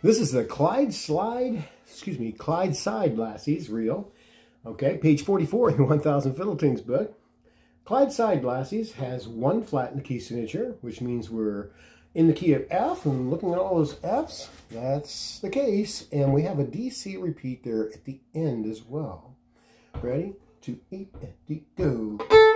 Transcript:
This is the Clyde Side Lassies reel. Okay, page 44 in the 1000 Fiddletings book. Clyde Side Lassies has one flat in the key signature, which means we're in the key of F, and looking at all those Fs, that's the case. And we have a DC repeat there at the end as well. Ready? 2, 8, and D, go.